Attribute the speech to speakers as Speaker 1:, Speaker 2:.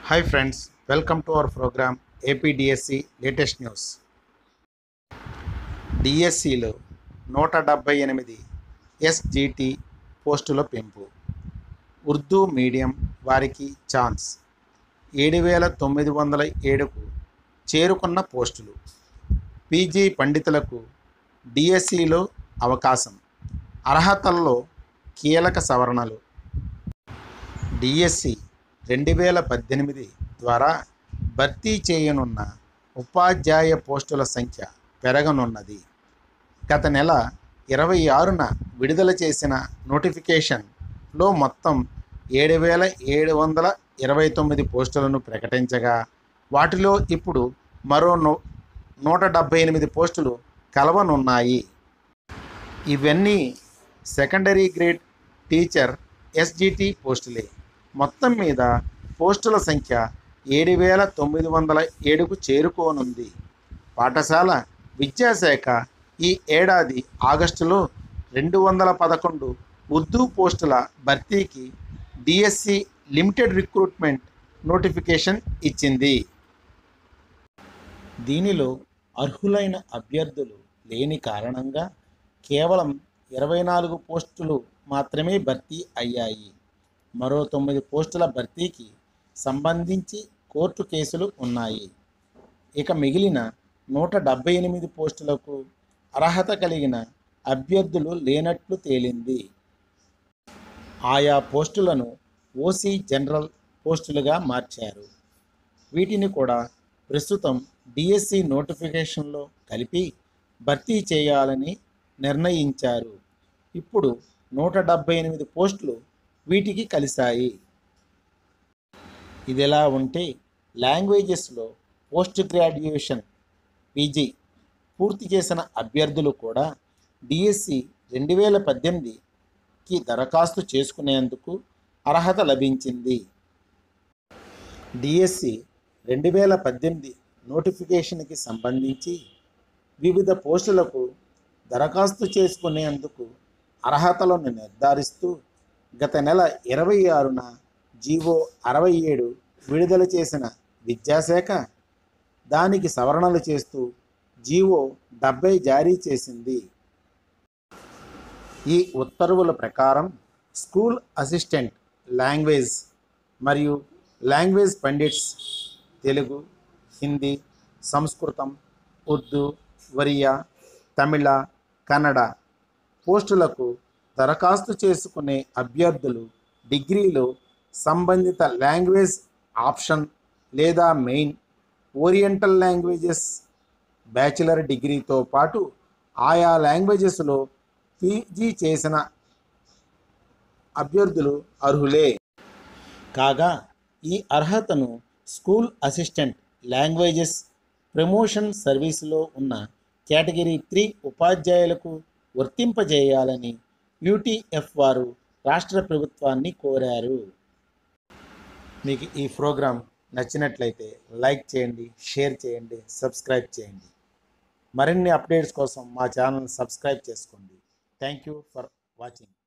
Speaker 1: Hi friends, welcome to our program APDSC Latest News. డిఎస్సిలో 178 SGT పోస్టుల పెంపు. Urdu medium వారికి ఛాన్స్. 7,907కు చేరుకున్న పోస్టులు. పీజీ పండితులకు డిఎస్సిలో అవకాశం. అర్హతల్లో కీలక సవరణలు. డిఎస్సి 2018 ద్వారా భర్తీ చేయనున్న ఉపాధ్యాయ పోస్టుల సంఖ్య పెరగనున్నది. గత నెల 26న విడుదల చేసిన నోటిఫికేషన్లో మొత్తం 7,729 పోస్టులను ప్రకటించగా, వాటిలో ఇప్పుడు మరో 178 పోస్టులు కలవనున్నాయి. ఇవన్నీ సెకండరీ గ్రేడ్ టీచర్ ఎస్జిటి పోస్టులే. మొత్తం మీద పోస్టుల సంఖ్య 7,907కు చేరుకోనుంది. పాఠశాల విద్యాశాఖ ఈ ఏడాది ఆగస్టులో 211 ఉర్దూ పోస్టుల భర్తీకి డిఎస్సి లిమిటెడ్ రిక్రూట్మెంట్ నోటిఫికేషన్ ఇచ్చింది. దీనిలో అర్హులైన అభ్యర్థులు లేని కారణంగా కేవలం 24 పోస్టులు మాత్రమే భర్తీ అయ్యాయి. మరో 9 పోస్టుల భర్తీకి సంబంధించి కోర్టు కేసులు ఉన్నాయి. ఇక మిగిలిన 178 పోస్టులకు అర్హత కలిగిన అభ్యర్థులు లేనట్లు తేలింది. ఆయా పోస్టులను ఓసీ జనరల్ పోస్టులుగా మార్చారు. వీటిని కూడా ప్రస్తుతం డిఎస్సి నోటిఫికేషన్లో కలిపి భర్తీ చేయాలని నిర్ణయించారు. ఇప్పుడు 178 పోస్టులు వీటికి కలిశాయి. ఇదిలా ఉంటే లాంగ్వేజెస్లో పోస్ట్ గ్రాడ్యుయేషన్ పీజీ పూర్తి చేసిన అభ్యర్థులు కూడా డిఎస్సి 2018కి దరఖాస్తు చేసుకునేందుకు అర్హత లభించింది. డిఎస్సి 2018 నోటిఫికేషన్కి సంబంధించి వివిధ పోస్టులకు దరఖాస్తు చేసుకునేందుకు అర్హతలను నిర్ధారిస్తూ గత నెల 26న జీవో 67 విడుదల చేసిన విద్యాశాఖ దానికి సవరణలు చేస్తూ జీవో 70 జారీ చేసింది. ఈ ఉత్తర్వుల ప్రకారం స్కూల్ అసిస్టెంట్ లాంగ్వేజ్ మరియు లాంగ్వేజ్ పండిట్స్ తెలుగు, హిందీ, సంస్కృతం, ఉర్దూ, ఒరియా, తమిళ, కన్నడ పోస్టులకు దరఖాస్తు చేసుకునే అభ్యర్థులు డిగ్రీలో సంబంధిత లాంగ్వేజ్ ఆప్షన్ లేదా మెయిన్, ఓరియంటల్ లాంగ్వేజెస్ బ్యాచిలర్ డిగ్రీతో పాటు ఆయా లాంగ్వేజెస్లో పీజీ చేసిన అభ్యర్థులు అర్హులే. కాగా ఈ అర్హతను స్కూల్ అసిస్టెంట్ లాంగ్వేజెస్ ప్రమోషన్ సర్వీసులో ఉన్న కేటగిరీ 3 ఉపాధ్యాయులకు వర్తింపజేయాలని యూటీఎఫ్ వారు రాష్ట్ర ప్రభుత్వాన్ని కోరారు. మీకు ఈ ప్రోగ్రాం నచ్చినట్లయితే లైక్ చేయండి, షేర్ చేయండి, సబ్స్క్రైబ్ చేయండి. మరిన్ని అప్డేట్స్ కోసం మా ఛానల్ సబ్స్క్రైబ్ చేసుకోండి. Thank you for watching.